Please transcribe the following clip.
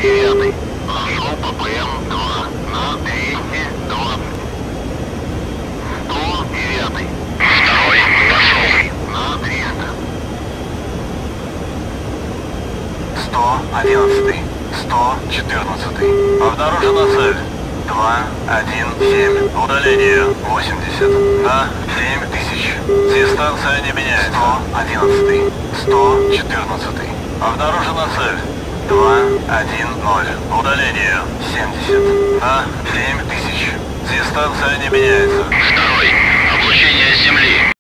109. Прошу ППМ-2 на 220. 109. Второй пошел на 300. 111. 114. Обнаружена цель. 217. Удаление 80 на 7000. Дистанция не меняется. 111. 114. Обнаружена цель. 210. Удаление 70 на 7000. Дистанция не меняется. Второй. Облучение с земли.